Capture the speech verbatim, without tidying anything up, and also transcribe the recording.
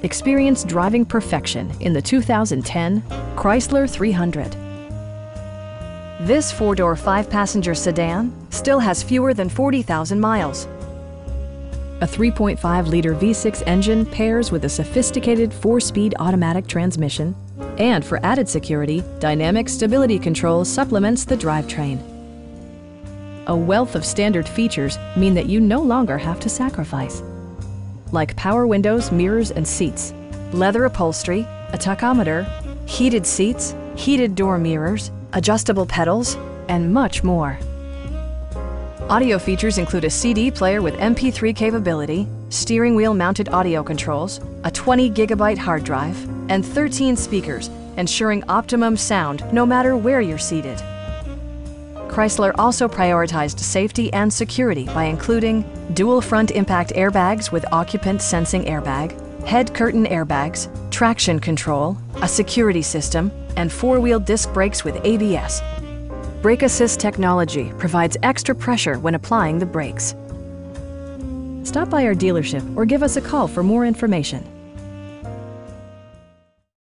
Experience driving perfection in the two thousand ten Chrysler three hundred. This four-door, five-passenger sedan still has fewer than forty thousand miles. A three point five liter V six engine pairs with a sophisticated four-speed automatic transmission, and for added security, dynamic stability control supplements the drivetrain. A wealth of standard features mean that you no longer have to sacrifice, like power windows, mirrors, and seats, leather upholstery, a tachometer, heated seats, heated door mirrors, adjustable pedals, and much more. Audio features include a C D player with M P three capability, steering wheel mounted audio controls, a twenty gigabyte hard drive, and thirteen speakers, ensuring optimum sound no matter where you're seated. Chrysler also prioritized safety and security by including dual front impact airbags with occupant sensing airbag, head curtain airbags, traction control, a security system, and four-wheel disc brakes with A B S. Brake Assist technology provides extra pressure when applying the brakes. Stop by our dealership or give us a call for more information.